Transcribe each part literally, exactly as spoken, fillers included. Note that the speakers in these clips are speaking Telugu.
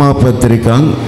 రోమాపత్రిక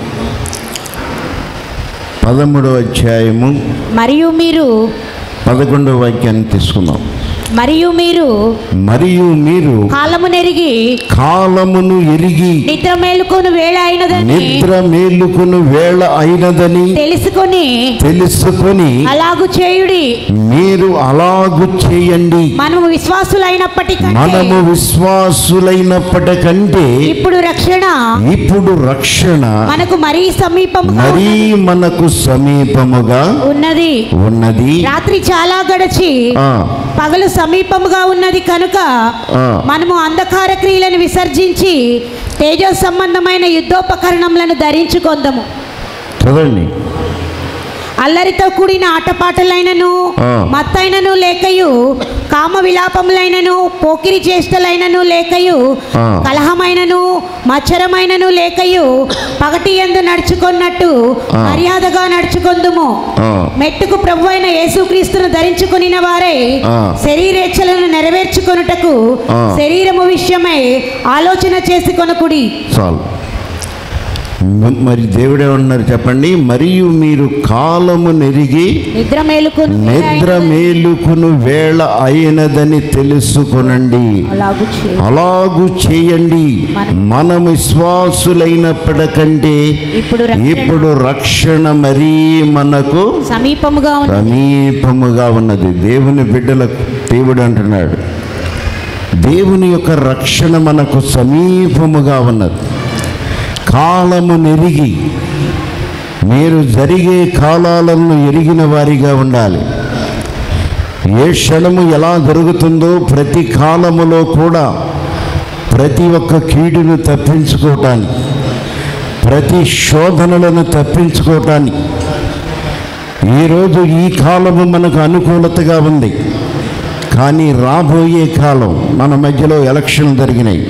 పదమూడవ అధ్యాయము మరియు మీరు పదకొండవ వాక్యాన్ని తీసుకుందాం. మరియు మీరు మరియు మీరు కాలమును ఎరిగి కాలమును ఎరిగి నిద్ర మేలుకొను వేళ అయినదని నిద్ర మేలుకొను వేళ అయినదని తెలుసుకొని తెలుసుకొని అలాగు చేయుడి. మీరు అలాగు చేయండి. మనము విశ్వాసులైనప్పటికంటే మనము విశ్వాసులైనప్పటికంటే ఇప్పుడు రక్షణ ఇప్పుడు రక్షణ మనకు మరీ సమీపముగా మరీ మనకు సమీపముగా ఉన్నది. ఉన్నది. రాత్రి చాలా గడిచి ఆ పగలు సమీపముగా ఉన్నది కనుక ఆ. మనము అంధకార క్రియలను విసర్జించి తేజో సంబంధమైన యుద్ధోపకరణములను ధరించుకొందము. చదవండి. అల్లరితో కూడిన ఆటపాటలైనను ఆ. మత్తైనను లేకయు కామ విలాపములైనను పోకిరి చేష్టలైనను లేకయు ఆ. కలహమైనను మచ్చరమైనను లేకయు పగటి యందు నడుచుకున్నట్టు ఆ. మర్యాదగా నడుచుకొందుము. ఆ. మెట్టుకు ప్రభువైన యేసుక్రీస్తును ధరించుకొనిన వారై ఆ. శరీరేచ్ఛలను నెరవేర్చుకొనుటకు ఆ. శరీరము విషయమై ఆలోచన చేసుకొనకుడి. చాలు. మ- మరి దేవుడే ఉన్నారు చెప్పండి. మరియు మీరు కాలము నెరిగి నిద్ర మేలుకొను నిద్ర మేలుకును వేళ అయినదని తెలుసుకొనండి. అలాగు చేయుడి. అలాగు చేయండి. మన విశ్వాసులైనప్పటికంటే ఇప్పుడు రక్షణ ఇప్పుడు రక్షణ మరీ మనకు సమీపముగా ఉన్నది. సమీపముగా ఉన్నది. దేవుని బిడ్డలకు దేవుడు అంటున్నాడు, దేవుని యొక్క రక్షణ మనకు సమీపముగా ఉన్నది. కాలము నెరిగి, మీరు జరిగే కాలాలను ఎరిగిన వారిగా ఉండాలి. ఏ క్షణము ఎలా జరుగుతుందో ప్రతి కాలములో కూడా ప్రతి ఒక్క కీడును తప్పించుకోవటానికి, ప్రతి శోధనలను తప్పించుకోవటానికి ఈరోజు ఈ కాలము మనకు అనుకూలతగా ఉంది. కానీ రాబోయే కాలం, మన మధ్యలో ఎలక్షన్ జరిగినాయి.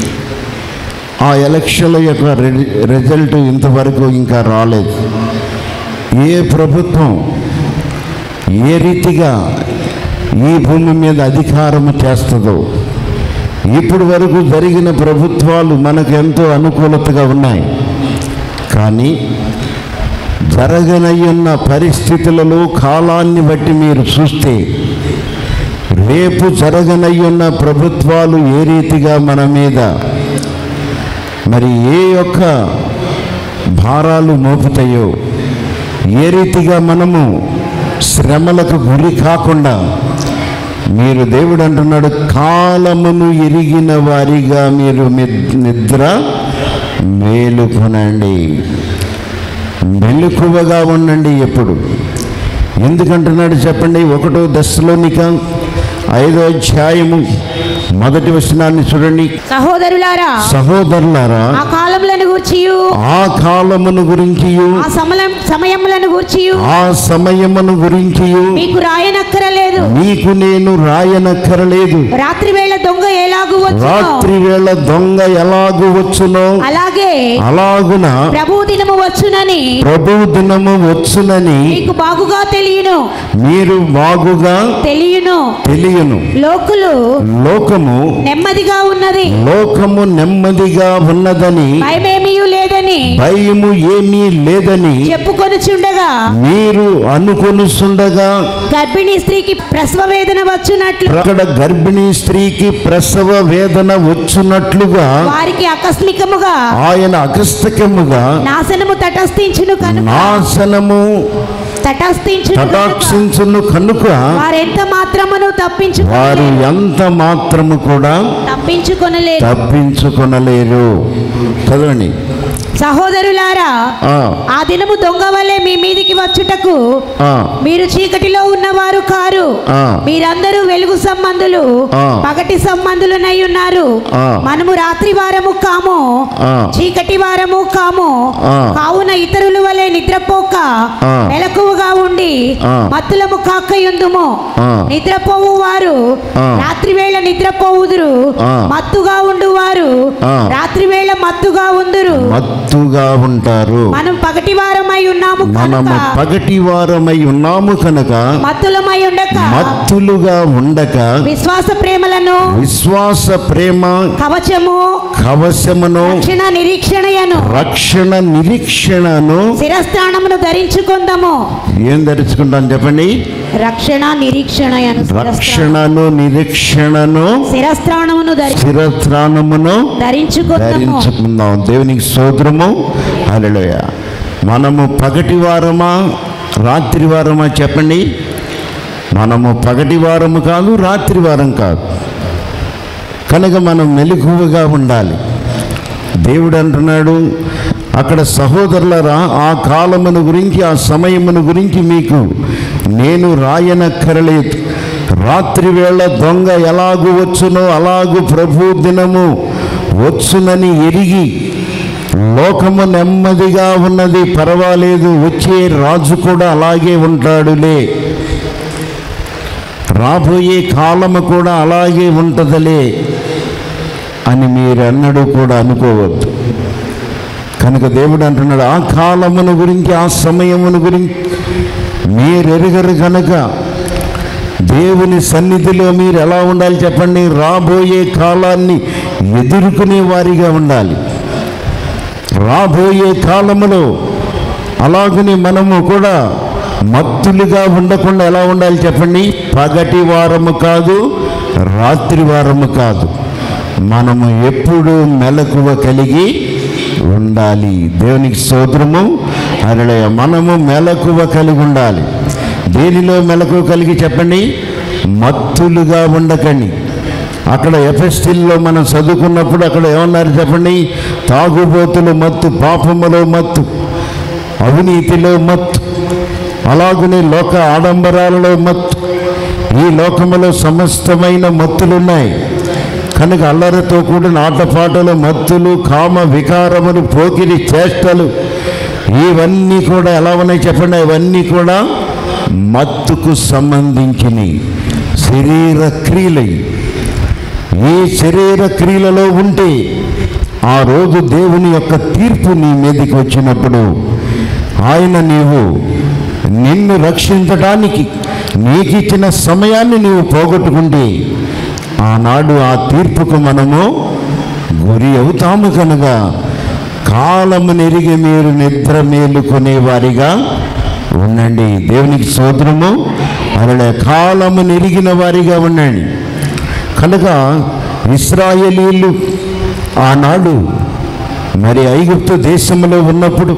ఆ ఎలక్షన్ల యొక్క రిజల్ట్ ఇంతవరకు ఇంకా రాలేదు. ఏ ప్రభుత్వం ఏ రీతిగా ఈ భూమి మీద అధికారము చేస్తుందో, ఇప్పటి వరకు జరిగిన ప్రభుత్వాలు మనకు ఎంతో అనుకూలతగా ఉన్నాయి. కానీ జరగనయ్యున్న పరిస్థితులలో కాలాన్ని బట్టి మీరు చూస్తే రేపు జరగనయ్యున్న ప్రభుత్వాలు ఏ రీతిగా మన మీద మరి ఏ యొక్క భారాలు మోపుతాయో, ఏ రీతిగా మనము శ్రమలకు గురి కాకుండా, మీరు దేవుడు అంటున్నాడు, కాలమును ఎరిగిన వారిగా మీరు నిద్ర మేలుకొనండి. మెలకువగా ఉండండి ఎప్పుడు. ఎందుకంటున్నాడు చెప్పండి. ఒకటో దశలోనిక ఐదో అధ్యాయము మొదటి వచనాన్ని చూడండి. సహోదరులారా సహోదరులారా ఆ కాలములను గూర్చియు ఆ కాలమును గురించియు ఆ సమయం సమయములను గూర్చియు ఆ సమయమును గురించియు మీకు రాయనక్కరలేదు. మీకు నేను రాయనక్కరలేదు. రాత్రి వేళ దొంగ ఎలాగు వచ్చునో రాత్రి వేళ దొంగ ఎలాగు వచ్చునో అలాగే అలాగున ప్రభు దినము వచ్చునని ప్రభు దినము వచ్చునని మీకు బాగుగా తెలియను మీరు బాగుగా తెలియను. తెలియను. లోకులు లోకము నెమ్మదిగా ఉన్నది, లోకము నెమ్మదిగా ఉన్నదని, భయమేమీ లేదని భయము ఏమీ లేదని చెప్పుకొనుచుండగా మీరు అనుకొనుచుండగా గర్భిణీ స్త్రీకి ప్రసవ వేదన వచ్చునట్లు అక్కడ గర్భిణీ స్త్రీకి ప్రసవ వేదన వచ్చునట్లుగా వారికి ఆకస్మికముగా ఆయన అకస్మికముగా నాశనము తటస్థించును కనుక నాశనము తటస్థించును కనుక తటాక్షించును కనుక వారెంత మాత్రమును తప్పించు వారు ఎంత మాత్రము కూడా తప్పించుకొనలేరు. తప్పించుకొనలేరు. చదవండి. సహోదరులారా ఆ, ఆ దినము దొంగ వలె మీ మీదికి వచ్చుటకు ఆ, మీరు చీకటిలో ఉన్నవారు కారు, ఆ. మీరందరూ వెలుగు సంబంధులు, ఆ. పగటి సంబంధులనై ఉన్నారు. ఆ. మనము రాత్రి వారము కాము, ఆ. చీకటి వారము కాము. ఆ. కావున ఇతరుల వలె నిద్రపోక ఆ. మెలకువగా ఉండి ఆ. మత్తులము కాకయుందుము. ఆ. నిద్రపోవు వారు ఆ. రాత్రి వేళ నిద్రపోవుదురు, ఆ. మత్తుగా ఉండువారు ఆ. రాత్రి వేళ మత్తుగా ఉందురు. మత్తు మత్తుగా ఉంటారు. మనం పగటి వారమై ఉన్నాము మనము కనుక పగటి వారమై ఉన్నాము కనుక మత్తులమై ఉండక మత్తులుగా ఉండక విశ్వాస ప్రేమలను విశ్వాస ప్రేమ కవచము కవచమును రక్షణ నిరీక్షణయను రక్షణ నిరీక్షణను శిరస్త్రాణమును ధరించుకుందాము. ఏం ధరించుకుంటాం చెప్పండి? రక్షణ నిరీక్షణయను రక్షణను నిరీక్షణను శిరస్త్రాణమును శిరస్త్రాణమును ధరించుకుందాము. ధరించుకుందాం. దేవునికి స్తోత్రము. హల్లెలూయా. మనము పగటి వారమా రాత్రి వారమా చెప్పండి? మనము పగటి వారము కాదు, రాత్రి వారం కాదు. కనుక మనం మెలకువగా ఉండాలి. దేవుడు అంటున్నాడు అక్కడ, సహోదరులరా, ఆ కాలమును గురించి ఆ సమయమును గురించి మీకు నేను రాయనక్కరలేదు. రాత్రి వేళ దొంగ ఎలాగు వచ్చునో అలాగు ప్రభు దినము వచ్చునని ఎరిగి, లోకము నెమ్మదిగా ఉన్నది, పర్వాలేదు, వచ్చే రాజు కూడా అలాగే ఉంటాడులే, రాబోయే కాలము కూడా అలాగే ఉంటుందిలే అని మీరు అన్నడు కూడా అనుకోవద్దు. కనుక దేవుడు అంటున్నాడు, ఆ కాలమును గురించి ఆ సమయమును గురించి మీరు ఎరుగరు కనుక దేవుని సన్నిధిలో మీరు ఎలా ఉండాలి చెప్పండి? రాబోయే కాలాన్ని ఎదుర్కొనే వారిగా ఉండాలి. రాబోయే కాలములో అలాగనే మనము కూడా మత్తులుగా ఉండకుండా ఎలా ఉండాలి చెప్పండి? పగటి వారము కాదు, రాత్రి వారము కాదు, మనము ఎప్పుడు మెలకువ కలిగి ఉండాలి. దేవునికి స్తోత్రము. హల్లెలూయా. మనము మెలకువ కలిగి ఉండాలి. దేనిలో మెలకువ కలిగి చెప్పండి? మత్తులుగా ఉండకండి. అక్కడ ఎఫెస్టిల్లో మనం చదువుకున్నప్పుడు అక్కడ ఏమన్నారు చెప్పండి? తాగుబోతులు మత్తు, పాపములో మత్తు, అవినీతిలో మత్తు, అలాగనే లోక ఆడంబరాలలో మత్తు. ఈ లోకములో సమస్తమైన మత్తులున్నాయి కనుక అల్లరితో కూడిన ఆటపాటలు, మత్తులు, కామ వికారములు, పోకిరి చేష్టలు, ఇవన్నీ కూడా ఎలా ఉన్నాయి చెప్పండి? ఇవన్నీ కూడా మత్తుకు సంబంధించినవి శరీర క్రియలు. ఈ శరీర క్రియలలో ఉంటే ఆ రోజు దేవుని యొక్క తీర్పు నీ మీదకి వచ్చినప్పుడు ఆయన నీవు నిన్ను రక్షించడానికి నీకు ఇచ్చిన సమయాన్ని నీవు పోగొట్టుకుంటే ఆనాడు ఆ తీర్పుకు మనము గురి అవుతాము. కనుక కాలము నెరిగి మీరు నిద్ర మేలుకునే వారిగా ఉండండి. దేవునికి స్తోత్రము. అలాగే కాలము నెరిగిన వారిగా ఉండండి. కనుక ఇశ్రాయేలీయులు ఆనాడు మరి ఐగుప్తు దేశంలో ఉన్నప్పుడు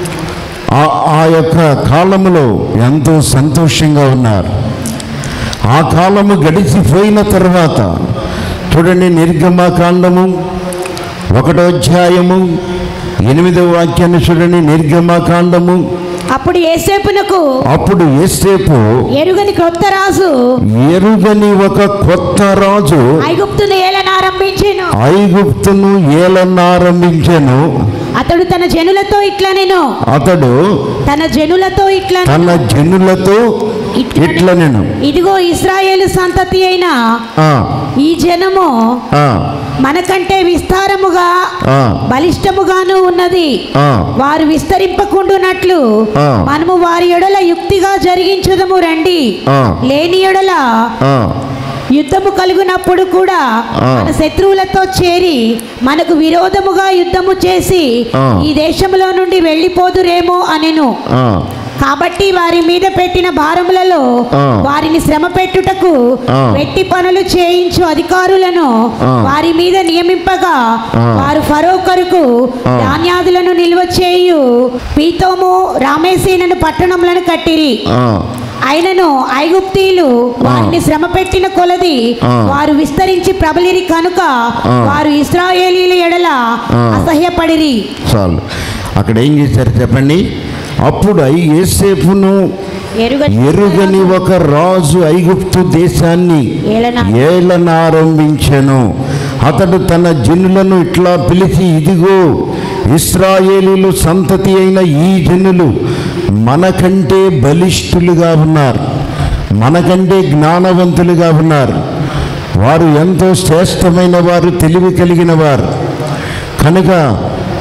ఆ యొక్క కాలములో ఎంతో సంతోషంగా ఉన్నారు. ఆ కాలము గడిచిపోయిన తర్వాత చూడండి, నిర్గమకాండము ఒకటో అధ్యాయము ఎనిమిదవ వాక్యాన్ని చూడండి. నిర్గమకాండము అప్పుడు యేసేపునకు అప్పుడు యేసేపు ఎరుగని కొత్త రాజు ఎరుగని ఒక కొత్త రాజు ఐగుప్తును ఏలనారంభించెను ఐగుప్తును ఏలనారంభించెను. అతడు తన జనులతో ఇట్లా నేను అతడు తన జనులతో ఇట్లా తన జనులతో ఇట్లా నేను ఇదిగో ఇశ్రాయేలు సంతతి అయిన ఈ జనము మనకంటే విస్తారముగా బలిష్టముగాను ఉన్నది. వారు విస్తరింపకుండునట్లు మనము వారి ఎడల యుక్తిగా జరిగించుదము రండి. లేని ఎడల యుద్ధము కలుగునప్పుడు కూడా మన శత్రువులతో చేరి మనకు విరోధముగా యుద్ధము చేసి ఈ దేశంలో నుండి వెళ్ళిపోదురేమో అనెను. కాబట్టి వారి మీద పెట్టిన భారములలో వారిని శ్రమ పెట్టుటకు వెట్టి పనులు చేయించు అధికారులను వారి మీద నియమింపగా వారు ఫరో కొరకు ధాన్యాదులను నిల్వ చేయు పీతోము రామేసేనను పట్టణములను కట్టిరి. అయినను ఐగుప్తీయులు వారిని శ్రమ పెట్టిన కొలది వారు విస్తరించి ప్రబలిరి కనుక వారు ఇశ్రాయేలీయుల ఎడల అసహ్యపడిరి. చాలు. అక్కడ ఏం చేశారు చెప్పండి? అప్పుడు యేసేపును ఎరుగని ఒక రాజు ఐగుప్తు దేశాన్ని ఏలనారంభించెను. అతడు తన జనులను ఇట్లా పిలిచి, ఇదిగో ఇశ్రాయేలీయులు సంతతి అయిన ఈ జనులు మనకంటే బలిష్ఠులుగా ఉన్నారు, మనకంటే జ్ఞానవంతులుగా ఉన్నారు, వారు ఎంతో శ్రేష్టమైన వారు, తెలివి కలిగిన వారు. కనుక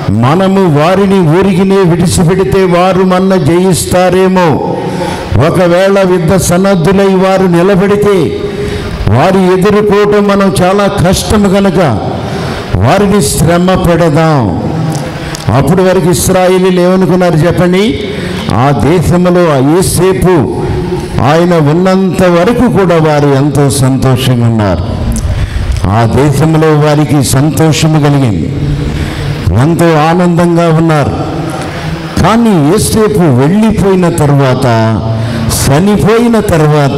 మనము వారిని ఊరికినే విడిచిపెడితే వారు మన జయిస్తారేమో. ఒకవేళ యుద్ధ సన్నద్ధులై వారు నిలబడితే వారి ఎదుర్కోవటం మనం చాలా కష్టం కనుక వారిని శ్రమ పెడదాం. అప్పుడు వరకు ఇశ్రాయేలీయులు ఏమనుకున్నారు చెప్పండి? ఆ దేశంలో యోసేపు ఆయన ఉన్నంత వరకు కూడా వారు ఎంతో సంతోషంగా ఉన్నారు. ఆ దేశంలో వారికి సంతోషము కలిగింది, ఎంతో ఆనందంగా ఉన్నారు. కానీ యోసేపు వెళ్ళిపోయిన తర్వాత, చనిపోయిన తర్వాత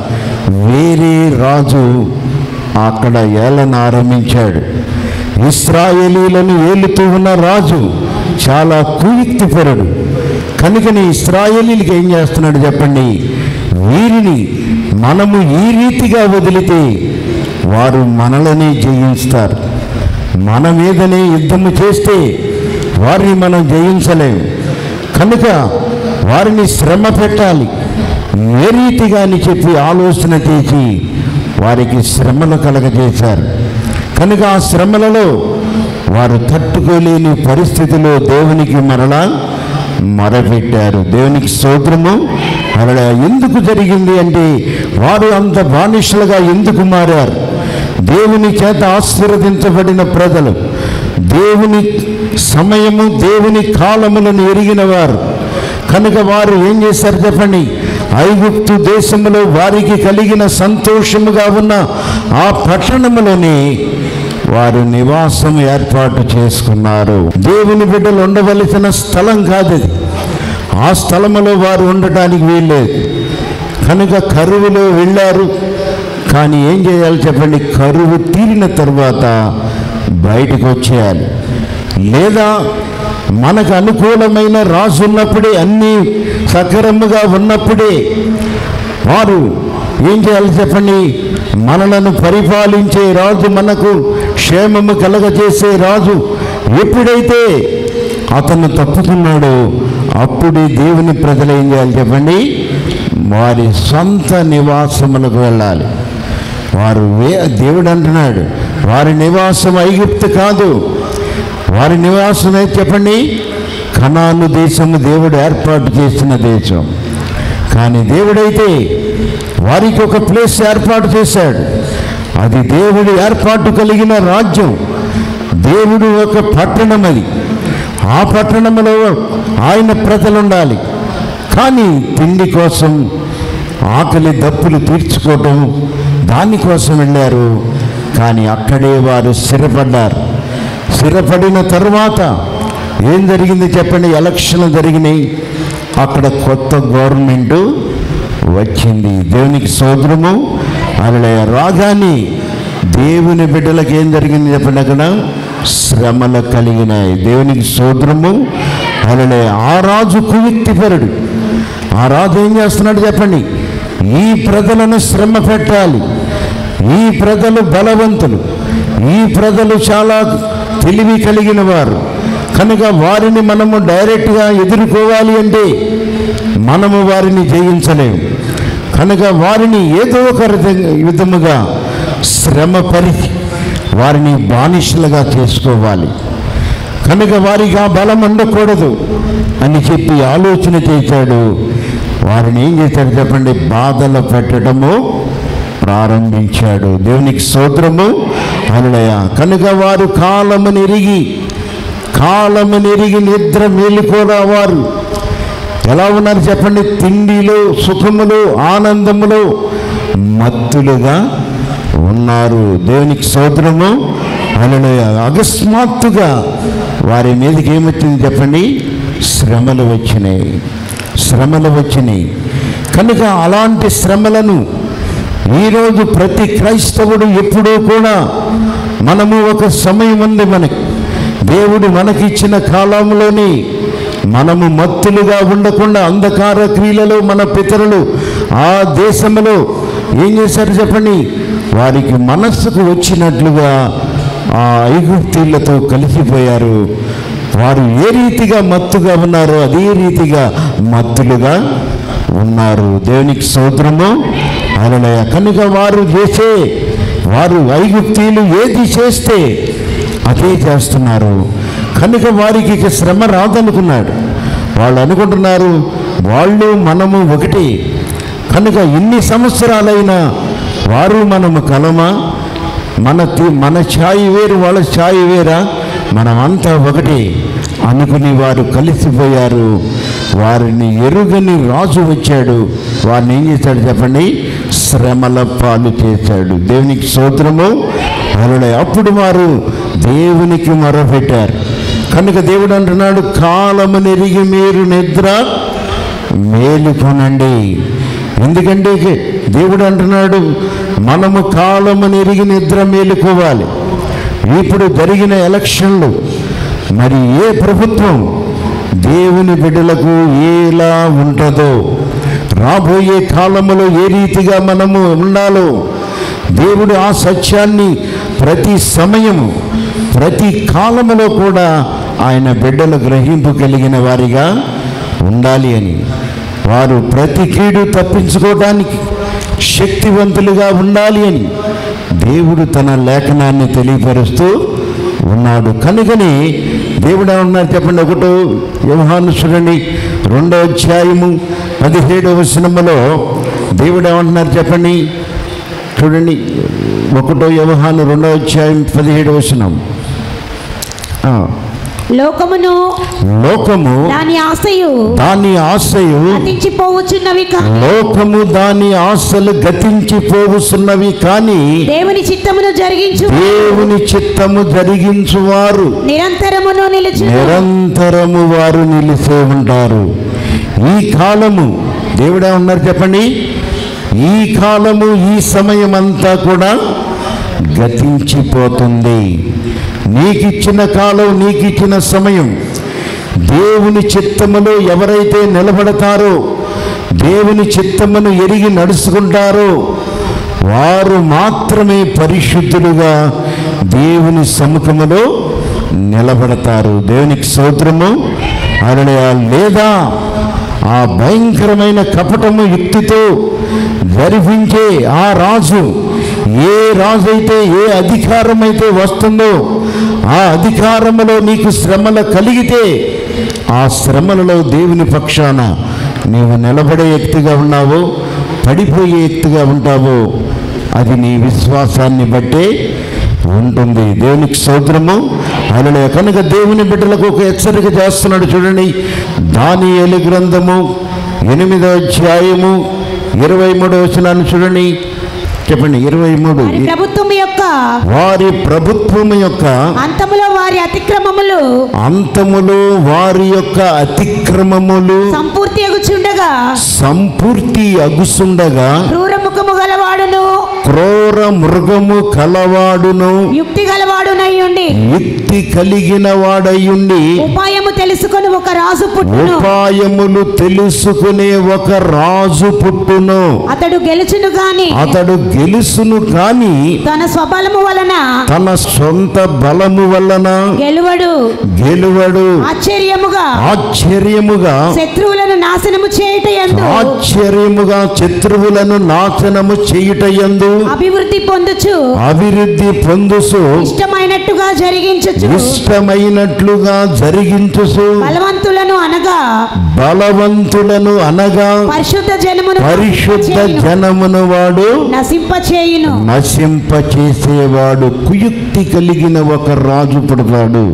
వేరే రాజు అక్కడ ఏలన ఆరంభించాడు. ఇశ్రాయేలీయులను ఏలుతూ ఉన్న రాజు చాలా కుయుక్తిపరుడు కనుకని ఇశ్రాయేలీయులకి ఏం చేస్తున్నాడు చెప్పండి? వీరిని మనము ఈ రీతిగా వదిలితే వారు మనల్ని జయిస్తారు, మన మీదనే యుద్ధము చేస్తే వారిని మనం జయించలేము కనుక వారిని శ్రమ పెట్టాలి ఏ రీతిగా అని చెప్పి ఆలోచన చేసి వారికి శ్రమలు కలగజేశారు. కనుక ఆ శ్రమలలో వారు తట్టుకోలేని పరిస్థితిలో దేవునికి మరలా మొరపెట్టారు. దేవునికి స్తోత్రము. మరలా ఎందుకు జరిగింది అంటే వారు అంత బానిసలుగా ఎందుకు మారారు? దేవుని చేత ఆశీర్వదించబడిన ప్రజలు, దేవుని సమయము దేవుని కాలములను ఎరిగిన వారు కనుక వారు ఏం చేశారు చెప్పండి? ఐగుప్తు దేశంలో వారికి కలిగిన సంతోషముగా ఉన్న ఆ పట్టణములోని వారు నివాసం ఏర్పాటు చేసుకున్నారు. దేవుని బిడ్డలు ఉండవలసిన స్థలం కాదు, ఆ స్థలములో వారు ఉండటానికి వీల్లేదు కనుక కరువులో వెళ్ళారు. కానీ ఏం చేయాలి చెప్పండి? కరువు తీరిన తర్వాత బయటకు వచ్చేయాలి. లేదా మనకు అనుకూలమైన రాజు ఉన్నప్పుడే, అన్నీ సకరముగా ఉన్నప్పుడే వారు ఏం చేయాలి చెప్పండి? మనలను పరిపాలించే రాజు, మనకు క్షేమము కలగజేసే రాజు ఎప్పుడైతే అతను తప్పుతున్నాడో అప్పుడే దేవుని ప్రజలు ఏం చేయాలి చెప్పండి? వారి సొంత నివాసములకు వెళ్ళాలి. వారు వే దేవుడు అంటున్నాడు వారి నివాసం ఐగుప్తు కాదు, వారి నివాసమే చెప్పండి కనాను దేశము, దేవుడు ఏర్పాటు చేసిన దేశం. కానీ దేవుడైతే వారికి ఒక ప్లేస్ ఏర్పాటు చేశాడు, అది దేవుడు ఏర్పాటు కలిగిన రాజ్యం, దేవుడు ఒక పట్టణం, అది ఆ పట్టణంలో ఆయన ప్రజలు ఉండాలి. కానీ తిండి కోసం, ఆకలి దప్పులు తీర్చుకోవటం దానికోసం వెళ్ళారు. కానీ అక్కడే వారు స్థిరపడ్డారు. స్థిరపడిన తర్వాత ఏం జరిగింది చెప్పండి? ఎలక్షన్లు జరిగినాయి, అక్కడ కొత్త గవర్నమెంటు వచ్చింది. దేవునికి స్తోత్రము. అలా రాగానే దేవుని బిడ్డలకు ఏం జరిగింది చెప్పండి? అక్కడ శ్రమలు కలిగినాయి. దేవునికి స్తోత్రము. అలా ఆ రాజు కుయుక్తిపరుడు. ఆ రాజు ఏం చేస్తున్నాడు చెప్పండి? ఈ ప్రజలను శ్రమ పెట్టాలి, ఈ ప్రజలు బలవంతులు, ఈ ప్రజలు చాలా తెలివి కలిగిన వారు కనుక వారిని మనము డైరెక్ట్గా ఎదుర్కోవాలి అంటే మనము వారిని జయించలేము కనుక వారిని ఏదో ఒక విధముగా శ్రమ పరిచి వారిని బానిసలుగా చేసుకోవాలి. కనుక వారికి ఆ బలం ఉండకూడదు అని చెప్పి ఆలోచన చేశాడు. వారిని ఏం చేశాడు చెప్పండి? బాధలు పెట్టడము ప్రారంభించాడు. దేవునికి స్తోత్రము. హల్లెలూయ. కనుక వారు కాలమును ఎరిగి కాలమును ఎరిగి నిద్ర మేలుకోరా వారు ఎలా ఉన్నారు చెప్పండి? తిండిలో సుఖములు ఆనందములు మత్తులుగా ఉన్నారు. దేవునికి స్తోత్రము. హల్లెలూయ. అకస్మాత్తుగా వారి మీదకి ఏమొచ్చింది చెప్పండి? శ్రమలు వచ్చినాయి, శ్రమలు వచ్చినాయి. కనుక అలాంటి శ్రమలను ఈరోజు ప్రతి క్రైస్తవుడు ఎప్పుడూ కూడా మనము ఒక సమయం ఉంది మనకి, దేవుడు మనకిచ్చిన కాలంలోని మనము మత్తులుగా ఉండకుండా అంధకార క్రియలలో మన పితరులు ఆ దేశంలో ఏం చేశారు చెప్పండి? వారికి మనస్సుకు వచ్చినట్లుగా ఆ ఐగుప్తీయులతో కలిసిపోయారు. వారు ఏ రీతిగా మత్తుగా ఉన్నారో అదే రీతిగా మత్తులుగా ఉన్నారు. దేవునికి స్తోత్రము. హల్లెలూయా. కనుక వారు చేసే వారు ఐగుప్తీయులు ఏది చేస్తే అదే చేస్తున్నారు. కనుక వారికి ఇక శ్రమ రాదనుకున్నాడు. వాళ్ళు అనుకుంటున్నారు వాళ్ళు మనము ఒకటి, కనుక ఇన్ని సంవత్సరాలైనా వారు మనము కలమా, మన మన ఛాయి వేరు వాళ్ళ ఛాయి వేరా, మనమంతా ఒకటి అనుకుని వారు కలిసిపోయారు. వారిని ఎరుగని రాజు వచ్చాడు, వారిని ఏం చేశాడు చెప్పండి, శ్రమల పాలు చేశాడు. దేవునికి స్తోత్రము. అలా అప్పుడు వారు దేవునికి మొరపెట్టారు. కనుక దేవుడు అంటున్నాడు, కాలము నెరిగి మీరు నిద్ర మేలుకొనండి. ఎందుకంటే దేవుడు అంటున్నాడు మనము కాలము నెరిగి నిద్ర మేలుకోవాలి. ఇప్పుడు జరిగిన ఎలక్షన్లు మరి ఏ ప్రభుత్వం దేవుని బిడ్డలకు ఎలా ఉంటుందో, రాబోయే కాలములో ఏ రీతిగా మనము ఉండాలో దేవుడు ఆ సత్యాన్ని ప్రతి సమయము ప్రతి కాలములో కూడా ఆయన బిడ్డలు గ్రహింపు కలిగిన వారిగా ఉండాలి అని, వారు ప్రతి కీడు తప్పించుకోవడానికి శక్తివంతులుగా ఉండాలి అని దేవుడు తన లేఖనాన్ని తెలియపరుస్తూ ఉన్నాడు. కనుకని దేవుడు ఏమన్నారు చెప్పండి, ఒకటో యోహాను చూడండి రెండో అధ్యాయము పదిహేడవ వచనములో దేవుడు ఏమంటున్నారు చెప్పండి, చూడండి ఒకటో యోహాను రెండో అధ్యాయం పదిహేడవ వచనం. లోకమును లోకము దాని ఆశయు దాని ఆశయు గతించిపోవచ్చున్నవి, లోకము దాని ఆశలు గతించిపోవచ్చున్నవి, కానీ దేవుని చిత్తమును జరిగించు దేవుని చిత్తము జరిగించువారు నిరంతరమును నిలిచి నిరంతరము వారు నిలిచే ఉంటారు. ఈ కాలము దేవుడే ఉన్నారు చెప్పండి, ఈ కాలము ఈ సమయం అంతా కూడా గతించిపోతుంది. నీకిచ్చిన కాలం, నీకిచ్చిన సమయం, దేవుని చిత్తములో ఎవరైతే నిలబడతారో, దేవుని చిత్తమును ఎరిగి నడుచుకుంటారో వారు మాత్రమే పరిశుద్ధులుగా దేవుని సముఖములో నిలబడతారు. దేవునికి స్తోత్రము. అలా లేదా ఆ భయంకరమైన కపటము యుక్తితో జరిపించే ఆ రాజు, ఏ రాజు అయితే ఏ అధికారం అయితే వస్తుందో ఆ అధికారములో నీకు శ్రమలు కలిగితే ఆ శ్రమలలో దేవుని పక్షాన నీవు నిలబడే వ్యక్తిగా ఉన్నావో పడిపోయే వ్యక్తిగా ఉంటావో అది నీ విశ్వాసాన్ని బట్టే ఉంటుంది. దేవునికి స్తోత్రము. అలా కనుక దేవుని బిడ్డలకు ఒక హెచ్చరిక చేస్తున్నాడు చూడండి. దానియేలు గ్రంథము ఎనిమిదో అధ్యాయము ఇరవై మూడో వచనాన్ని చూడండి. చెప్పండి. ఇరవై మూడు. ప్రభుత్వం యొక్క వారి ప్రభుత్వం యొక్క అంతములో వారి అతిక్రమములు అంతములో వారి యొక్క అతిక్రమములు సంపూర్తి అగుచుండగా సంపూర్తి అగుసుండగా క్రూర ముఖము గలవాడును క్రూర మృగము కలవాడును యుక్తి గలవాడునయ్యుండి యుక్తి కలిగిన వాడయ్యుండి ఉపాయము తెలుసుకొని ఒక రాజు పుట్టును ఉపాయములు తెలుసుకునే ఒక రాజు పుట్టును. అతడు గెలుచును గాని అతడు గెలుసును కాని తన స్వబలము వలన తన సొంత బలము వలన గెలువడు గెలువడు. ఆశ్చర్యముగా ఆశ్చర్యముగా శత్రువులను నాశనము చేయుట యందు ఆశ్చర్యముగా శత్రువులను నాశనము చేయుట యందు అభివృద్ధి పొందుచు అభివృద్ధి పొందుచు ఇష్టమైనట్టుగా జరిగించుచు ఇష్టమైనట్లుగా జరిగించుచు బలవంతులను అనగా బలవంతులను అనగా పరిశుద్ధ జనమును పరిశుద్ధ జనమును వాడు నశింపచేయును నశింప చేసేవాడు. కుయుక్తి కలిగిన ఒక రాజు పుడతాడు.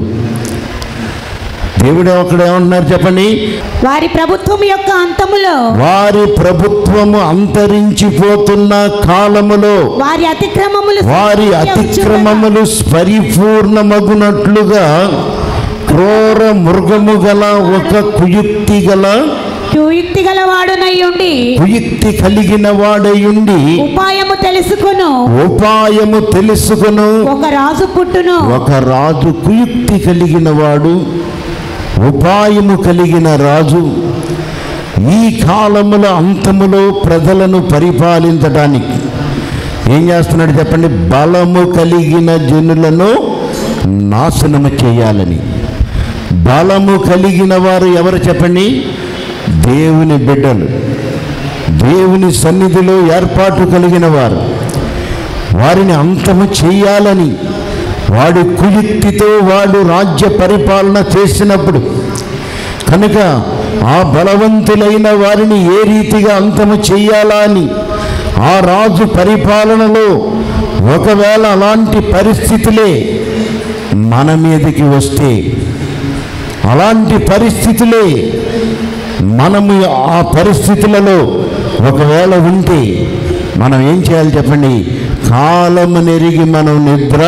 దేవుడు అక్కడ ఏమంటున్నారు చెప్పండి. వారి ప్రభుత్వం యొక్క అంతములో వారి ప్రభుత్వము అంతరించిపోతున్న కాలములో వారి అతిక్రమములు వారి అతిక్రమములు పరిపూర్ణమగునట్లుగా క్రూర మృగము గల ఒక కుయుక్తి గల కుయుక్తి గలవాడునయ్యుండి కుయుక్తి కలిగిన వాడయుండి ఉపాయము తెలుసుకొను ఉపాయము తెలుసుకొను ఒక రాజు పుట్టును. ఒక రాజు కుయుక్తి కలిగిన వాడు, ఉపాయము కలిగిన రాజు ఈ కాలముల అంతములో ప్రజలను పరిపాలించడానికి ఏం చేస్తున్నాడు చెప్పండి. బలము కలిగిన జనులను నాశనము చేయాలని. బలము కలిగిన వారు ఎవరు చెప్పండి. దేవుని బిడ్డలు, దేవుని సన్నిధిలో ఏర్పాటు కలిగిన వారు. వారిని అంతము చేయాలని, వాడి కుయుక్తితో వాడు రాజ్య పరిపాలన చేసినప్పుడు, కనుక ఆ బలవంతులైన వారిని ఏ రీతిగా అంతము చెయ్యాలా అని ఆ రాజు పరిపాలనలో ఒకవేళ అలాంటి పరిస్థితులే మన మీదకి వస్తే, అలాంటి పరిస్థితులే మనము ఆ పరిస్థితులలో ఒకవేళ ఉంటే మనం ఏం చేయాలి చెప్పండి? కాలము నెరిగి మనం నిద్ర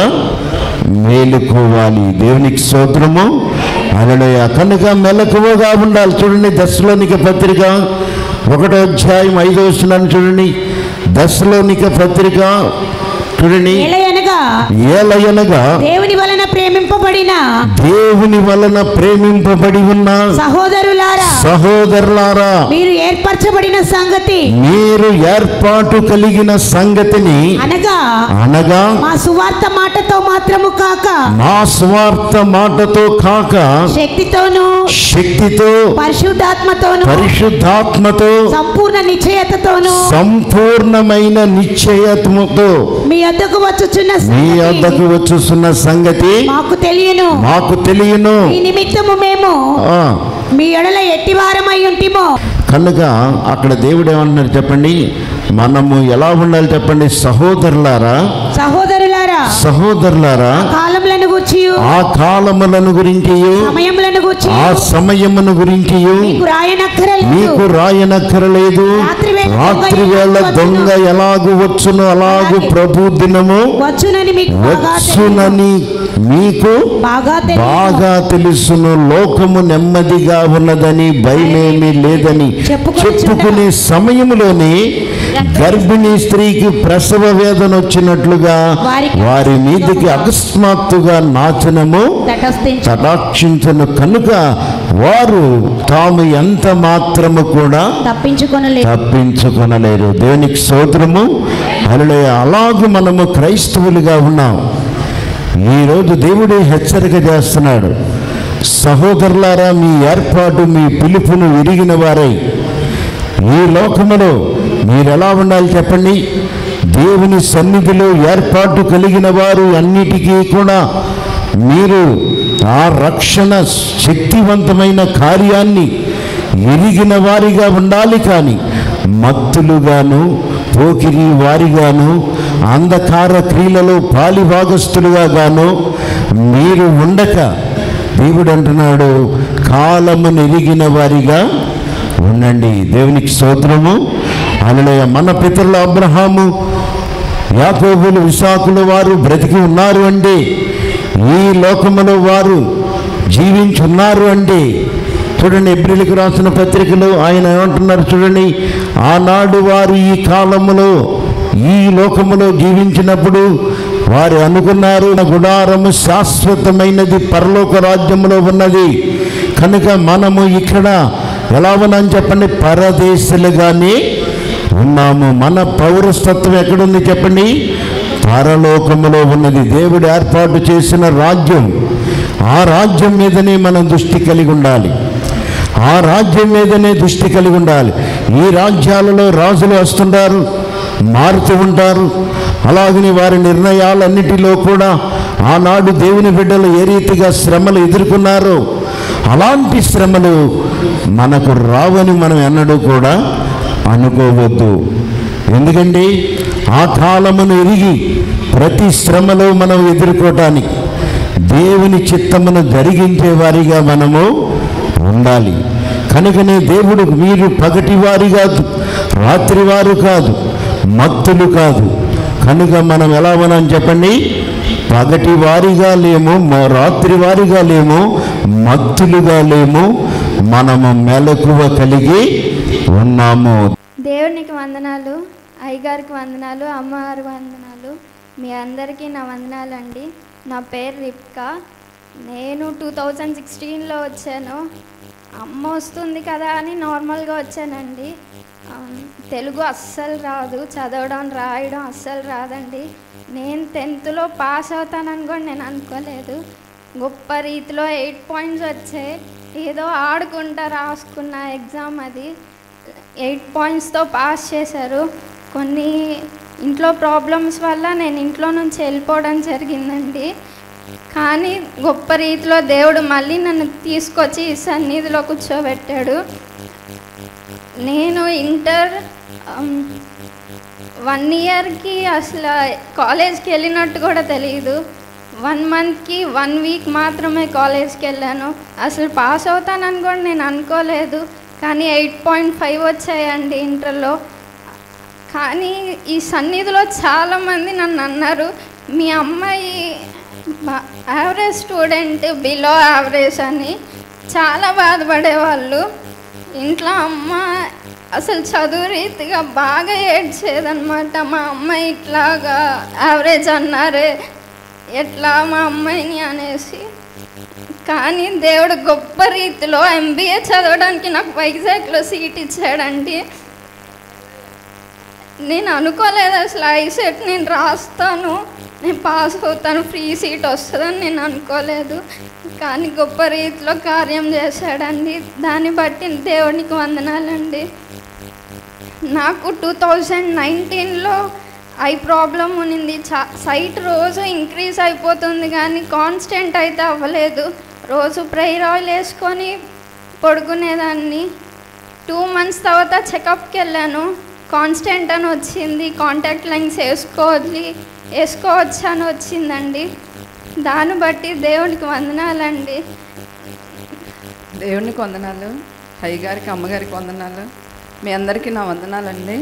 మేలుకోవాలి. దేవునికి స్తోత్రము. హల్లెలూయా. కనుక మెలకువగా ఉండాలి. చూడండి, దశలోనిక పత్రిక ఒకటో అధ్యాయం ఐదో వచనాన్ని చూడండి. దశలోనిక పత్రిక చూడండి. ఏలయనగా ఏలయనగా దేవుని వలన ప్రేమింపబడిన దేవుని వలన ప్రేమింపబడి ఉన్న సహోదరులారా సహోదరులారా, మీరు ఏర్పరచబడిన సంగతి మీరు ఏర్పాటు కలిగిన సంగతిని అనగా అనగా మా సువార్త మాటతో మాత్రము కాక మా స్వార్థ మాటతో కాక శక్తితోను శక్తితో పరిశుద్ధాత్మతోను పరిశుద్ధాత్మతో సంపూర్ణ నిశ్చయతతోను సంపూర్ణమైన నిశ్చయత్వముతో మీ వద్దకు వచ్చుచున్న మీ సంగతి వద్దకు వచ్చుతున్న సంగతి మాకు తెలియను. మాకు తెలియను. ఈ నిమిత్తము మేము ఆ, మీ ఎడల ఎట్టివారమై ఉంటిమో. కనుక అక్కడ దేవుడు ఏమంటున్నారు చెప్పండి? మనము ఎలా ఉండాలి చెప్పండి? సహోదరులారా సహోదరులారా సహోదరులారా కాలములను గూర్చి ఆ కాలములను గురించి సమయములను గూర్చి ఆ సమయమును గురించి మీకు రాయనక్కరలేదు. మీకు రాయనక్కరలేదు. రాత్రి వేళ దొంగ ఎలాగు వచ్చును అలాగు ప్రభు దినము వచ్చునని మీకు బాగా వచ్చునని మీకు బాగా తెలుసు. బాగా తెలుసును. లోకము నెమ్మదిగా ఉన్నదని భయమేమీ లేదని చెప్పుకునే సమయంలోనే గర్భిణీ స్త్రీకి ప్రసవ వేదన వచ్చినట్లుగా వారి మీదకి అకస్మాత్తుగా నాచనము తటాక్షించను. కనుక వారు తాము ఎంత మాత్రము కూడా తప్పించుకొనలేరు తప్పించుకొనలేరు. దేవునికి స్తోత్రము. హల్లెలూయా. అలాగే మనము క్రైస్తవులుగా ఉన్నాం. ఈరోజు దేవుడే హెచ్చరిక చేస్తున్నాడు. సహోదరులారా, మీ ఏర్పాటు మీ పిలుపును విరిగిన వారై ఈ లోకములో మీరు ఎలా ఉండాలి చెప్పండి? దేవుని సన్నిధిలో ఏర్పాటు కలిగిన వారు అన్నిటికీ కూడా మీరు ఆ రక్షణ శక్తివంతమైన కార్యాన్ని ఎరిగిన వారిగా ఉండాలి. కానీ మత్తులుగాను పోకిరి వారిగాను అంధకార క్రియలలో పాలిభాగస్తులుగా గాను మీరు ఉండక దేవుడు అంటున్నాడు, కాలమును ఎరిగిన వారిగా ఉండండి. దేవునికి స్తోత్రము. హల్లెలూయా. మన పితరులు అబ్రహాము, యాకోబులు, ఇస్సాకులు వారు బ్రతికి ఉన్నారు అంటే, ఈ లోకములో వారు జీవించున్నారు అంటే, చూడండి ఎబ్రిలకు రాసిన పత్రికలో ఆయన ఏమంటున్నారు చూడండి, ఆనాడు వారు ఈ కాలములో ఈ లోకములో జీవించినప్పుడు వారు అనుకున్నారు, గుడారము శాశ్వతమైనది, పరలోక రాజ్యములో ఉన్నది. కనుక మనము ఇక్కడ ఎలా ఉన్నాం చెప్పండి? పరదేశులుగానే ఉన్నాము. మన పౌరస్తత్వం ఎక్కడుంది చెప్పండి? పరలోకములో ఉన్నది. దేవుడు ఏర్పాటు చేసిన రాజ్యం. ఆ రాజ్యం మీదనే మనం దృష్టి కలిగి ఉండాలి. ఆ రాజ్యం మీదనే దృష్టి కలిగి ఉండాలి. ఈ రాజ్యాలలో రాజులు వస్తుంటారు, మారుతూ ఉంటారు. అలాగని వారి నిర్ణయాలన్నిటిలో కూడా ఆనాడు దేవుని బిడ్డలు ఏ రీతిగా శ్రమలు ఎదుర్కొన్నారో అలాంటి శ్రమలు మనకు రావని మనం ఎన్నడూ కూడా అనుకోవద్దు. ఎందుకంటే ఆ కాలమును ఎరిగి ప్రతి శ్రమలో మనం ఎదుర్కోవటానికి దేవుని చిత్తమును జరిగించే వారిగా మనము ఉండాలి. కనుకనే దేవుడు మీరు పగటివారి కాదు, రాత్రివారు కాదు, మత్తులు కాదు. కనుక మనం ఎలా ఉన్నాం చెప్పండి? పగటి వారిగా లేము, రాత్రి వారిగా లేము, మత్తులుగా లేము, మనము మెలకువ కలిగి ఉన్నాము. దేవునికి వందనాలు, అయ్యగారికి వందనాలు, అమ్మవారికి వందనాలు. మీ అందరికీ నా వందనాలండి. నా పేరు రిప్కా. నేను టూ థౌజండ్ సిక్స్టీన్లో వచ్చాను. అమ్మ వస్తుంది కదా అని నార్మల్గా వచ్చానండి. తెలుగు అస్సలు రాదు, చదవడం రాయడం అస్సలు రాదండి. నేను టెన్త్లో పాస్ అవుతానని కూడా నేను అనుకోలేదు. గొప్ప రీతిలో ఎయిట్ పాయింట్స్ వచ్చాయి. ఏదో ఆడుకుంటా రాసుకున్న ఎగ్జామ్ అది. ఎయిట్ పాయింట్స్తో పాస్ చేశారు. కొన్ని ఇంట్లో ప్రాబ్లమ్స్ వల్ల నేను ఇంట్లో నుంచి వెళ్ళిపోవడం జరిగిందండి. కానీ గొప్ప రీతిలో దేవుడు మళ్ళీ నన్ను తీసుకొచ్చి ఈ సన్నిధిలో కూర్చోబెట్టాడు. నేను ఇంటర్ వన్ ఇయర్కి అసలు కాలేజ్కి వెళ్ళినట్టు కూడా తెలియదు. వన్ మంత్కి వన్ వీక్ మాత్రమే కాలేజ్కి వెళ్ళాను. అసలు పాస్ అవుతానని కూడా నేను అనుకోలేదు. కానీ ఎయిట్ పాయింట్ ఫైవ్ వచ్చాయండి ఇంటర్లో. కానీ ఈ సన్నిధిలో చాలామంది నన్ను అన్నారు, మీ అమ్మాయి యావరేజ్ స్టూడెంట్, బిలో యావరేజ్ అని చాలా బాధపడేవాళ్ళు. ఇంట్లో అమ్మ అసలు చదువు రీతిగా బాగా ఏడ్చేదన్నమాట. మా అమ్మాయి ఇట్లాగా యావరేజ్ అన్నారే, ఎట్లా మా అమ్మాయిని అనేసి. కానీ దేవుడు గొప్ప రీతిలో ఎంబీఏ చదవడానికి నాకు వైజాగ్లో సీట్ ఇచ్చాడండి. నేను అనుకోలేదు అసలు ఐసెట్ నేను రాస్తాను, నేను పాస్ అవుతాను, ఫ్రీ సీట్ వస్తుందని నేను అనుకోలేదు. కానీ గొప్ప రీతిలో కార్యం చేశాడండి. దాన్ని బట్టి దేవునికి వందనాలండి. నాకు టూ థౌజండ్ నైన్టీన్లో ఐ ప్రాబ్లం ఉన్నింది. చా సైట్ రోజు ఇంక్రీజ్ అయిపోతుంది కానీ కాన్స్టెంట్ అయితే అవ్వలేదు. రోజు ప్రేయర్ ఆయిల్ వేసుకొని పడుకునేదాన్ని. టూ మంత్స్ తర్వాత చెకప్కి వెళ్ళాను, కాన్స్టెంట్ అని వచ్చింది. కాంటాక్ట్ లెన్స్ వేసుకోవాలి వేసుకోవచ్చు అని వచ్చిందండి. దాన్ని బట్టి దేవునికి వందనాలండి. దేవునికి వందనాలు, అయ్య గారికి అమ్మగారికి వందనాలు, మీ అందరికీ నా వందనాలండి.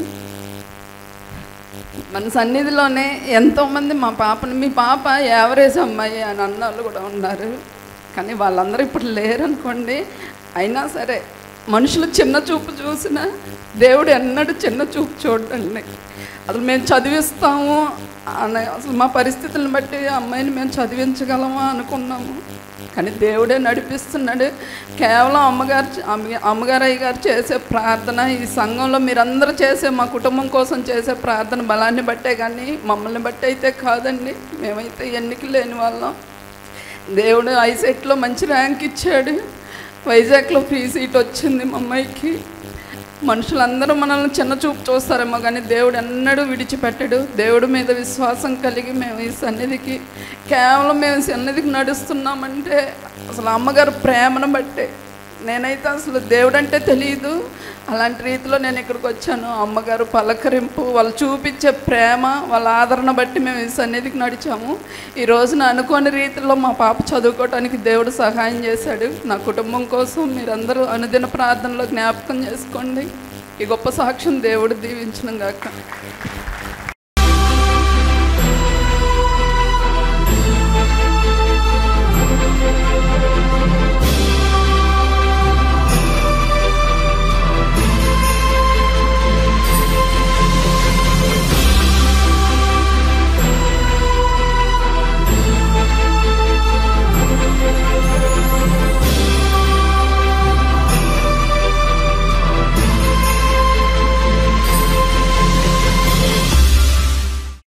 మన సన్నిధిలోనే ఎంతోమంది మా పాపని, మీ పాప యావరేజ్ అమ్మాయి అని అన్నవాళ్ళు కూడా ఉన్నారు. కానీ వాళ్ళందరూ ఇప్పుడు లేరు అనుకోండి. అయినా సరే మనుషులు చిన్న చూపు చూసినా దేవుడు ఎన్నడూ చిన్న చూపు చూడండి. అసలు మేము చదివిస్తాము అని, అసలు మా పరిస్థితులను బట్టి అమ్మాయిని మేము చదివించగలమా అనుకున్నాము. కానీ దేవుడే నడిపిస్తున్నాడు. కేవలం అమ్మగారు అమ్మగారు అయ్య గారు చేసే ప్రార్థన, ఈ సంఘంలో మీరందరూ చేసే మా కుటుంబం కోసం చేసే ప్రార్థన బలాన్ని బట్టే కానీ మమ్మల్ని బట్టి అయితే కాదండి. మేమైతే ఎన్నిక లేని వాళ్ళం. దేవుడు ఐసెట్లో మంచి ర్యాంక్ ఇచ్చాడు. వైజాగ్లో ఫ్రీ సీట్ వచ్చింది మా అమ్మాయికి. మనుషులందరూ మనల్ని చిన్న చూపు చూస్తారేమో కానీ దేవుడు ఎన్నడూ విడిచిపెట్టడు. దేవుడి మీద విశ్వాసం కలిగి మేము ఈ సన్నిధికి, కేవలం మేము సన్నిధికి నడుస్తున్నామంటే అసలు అమ్మగారు ప్రేమను బట్టే. నేనైతే అసలు దేవుడు అంటే తెలియదు, అలాంటి రీతిలో నేను ఇక్కడికి వచ్చాను. అమ్మగారు పలకరింపు, వాళ్ళు చూపించే ప్రేమ, వాళ్ళ ఆదరణ బట్టి మేము ఈ సన్నిధికి నడిచాము. ఈ రోజున అనుకోని రీతిలో మా పాప చదువుకోవడానికి దేవుడు సహాయం చేశాడు. నా కుటుంబం కోసం మీరందరూ అనుదిన ప్రార్థనలో జ్ఞాపకం చేసుకోండి. ఈ గొప్ప సాక్ష్యం దేవుడు దీవించను గాక.